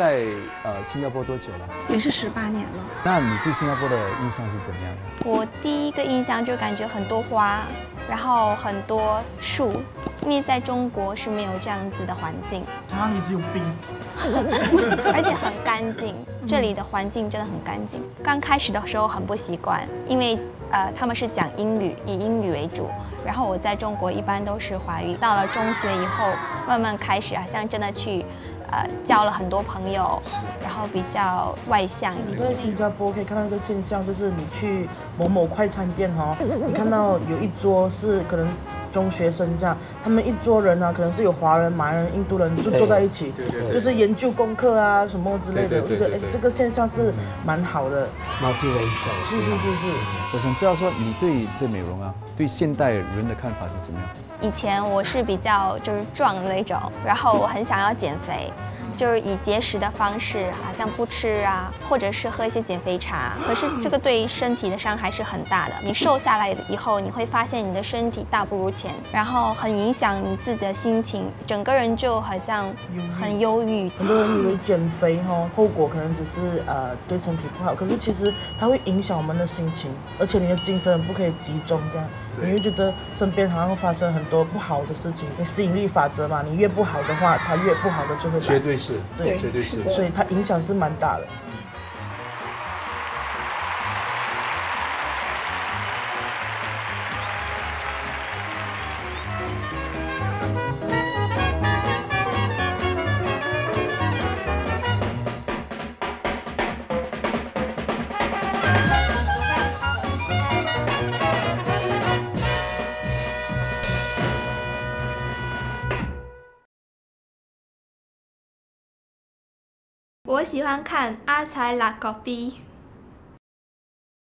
在新加坡多久了？ 也是18年了。 那你对新加坡的印象是怎么样的？ 我第一个印象就感觉很多花，然后很多树，因为在中国是没有这样子的环境。 哪里只有冰？ 而且很干净，这里的环境真的很干净。刚开始的时候很不习惯，因为他们是讲英语，以英语为主。然后我在中国一般都是华语，到了中学以后，慢慢开始好像真的去交了很多朋友，然后比较外向一点。 在新加坡可以看到一个现象，就是你去某某快餐店哈，你看到有一桌是可能中学生这样，他们一桌人啊，可能是有华人、马来人、印度人就坐在一起，就是研究功课啊什么之类的。我觉得这个现象是蛮好的。 multiracial。 是。 我想知道说你对这美容啊，对现代人的看法是怎么样？ 以前我是比较就是壮的那种，然后我很想要减肥。就是以节食的方式，好像不吃啊，或者是喝一些减肥茶。可是这个对身体的伤害是很大的。你瘦下来以后，你会发现你的身体大不如前，然后很影响你自己的心情，整个人就好像很忧郁。 很多人以为减肥后果可能只是对身体不好，可是其实它会影响我们的心情，而且你的精神不可以集中这样。你会觉得身边好像发生很多不好的事情，你吸引力法则嘛，你越不好的话，它越不好的就会来。 绝对是， 对， 绝对是， 所以它影响是蛮大的。 我喜欢看阿才拉 copy。